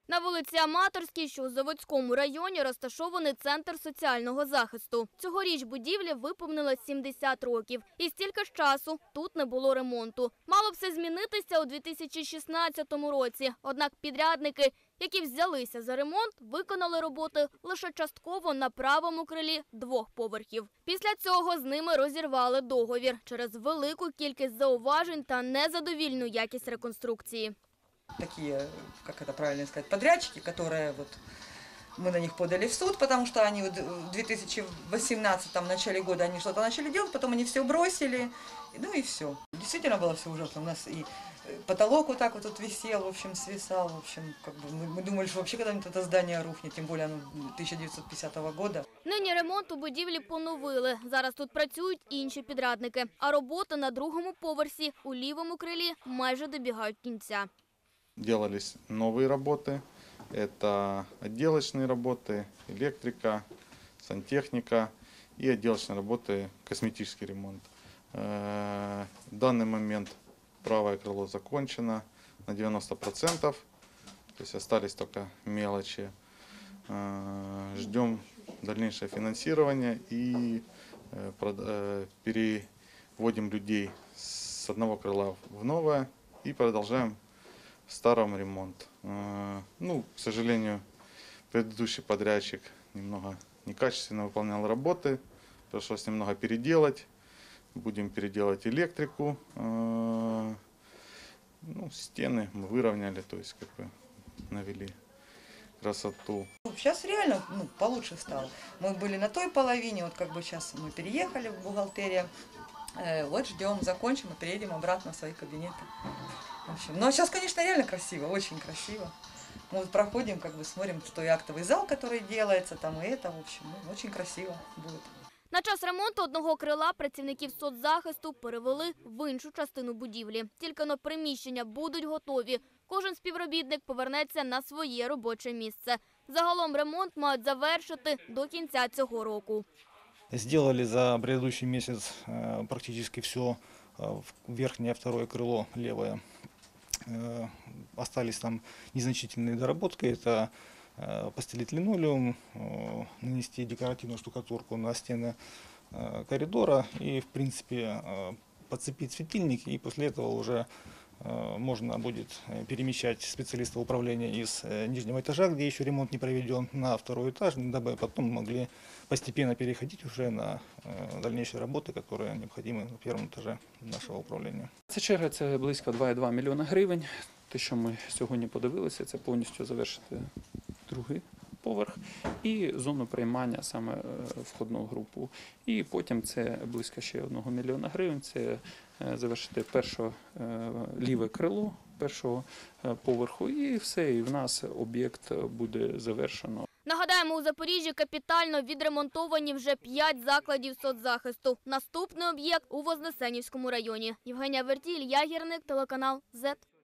На вулиці Аматорській, що у Заводському районі, розташований центр соціального захисту. Цьогоріч будівлі виповнилось 70 років. І стільки ж часу тут не було ремонту. Мало все змінитися у 2016 році. Однак підрядники, які взялися за ремонт, виконали роботи лише частково на правому крилі 2 поверхів. Після цього з ними розірвали договір через велику кількість зауважень та незадовільну якість реконструкції. Такие, как это правильно сказать, подрядчики, которые вот мы на них подали в суд, потому что они в 2018 в начале года они что-то начали делать, потом они все бросили, ну и все. Действительно было все ужасно. У нас и потолок вот так вот тут висел, в общем, свисал, в общем, как бы мы думали, что вообще когда-нибудь это здание рухнет, тем более оно 1950 года. Нині ремонт у будівлі поновили. Зараз тут працюють інші підрядники. А роботи на другому поверсі у лівому крилі майже добігають кінця. Делались новые работы, это отделочные работы, электрика, сантехника и отделочные работы, косметический ремонт. В данный момент правое крыло закончено на 90%, то есть остались только мелочи. Ждем дальнейшее финансирование и переводим людей с одного крыла в новое и продолжаем в старом ремонт. Ну, к сожалению, предыдущий подрядчик немного некачественно выполнял работы, пришлось немного переделать. Будем переделать электрику, ну, стены мы выровняли, то есть как бы навели красоту. Сейчас реально получше стало. Мы были на той половине, вот как бы сейчас мы переехали в бухгалтерию. Вот ждем, закончим и переедем обратно в свои кабинеты. В общем, ну а сейчас, конечно, реально красиво, очень красиво. Мы вот проходим, как бы смотрим, что и актовый зал, который делается, там и это, в общем, ну, очень красиво будет. На час ремонту одного крила працівників соцзахисту перевели в іншу частину будівлі. Тільки-но приміщення будуть готові. Кожен співробітник повернеться на своє робоче місце. Загалом ремонт мають завершити до кінця цього року. Сделали за предыдущий месяц практически все, верхнее, второе крыло, левое. Остались там незначительные доработки, это постелить линолеум, нанести декоративную штукатурку на стены коридора и, в принципе, подцепить светильник, и после этого уже можно будет перемещать специалистов управления из нижнего этажа, где еще ремонт не проведен, на второй этаж, дабы потом могли постепенно переходить уже на дальнейшие работы, которые необходимы на первом этаже нашего управления. Ця черга – це близько 2,2 мільйона гривень. Те, що ми сьогодні подивилися, це повністю завершити другий поверх і зону приймання, саме входну групу. І потім це близько ще 1 мільйона гривень, це завершити перше ліве крило першого поверху, і все, і в нас об'єкт буде завершено. Нагадаємо, у Запоріжжі капітально відремонтовані вже 5 закладів соцзахисту. Наступний об'єкт у Вознесенівському районі. Євгенія Вертіль, Ягірник, телеканал ЗЕТ.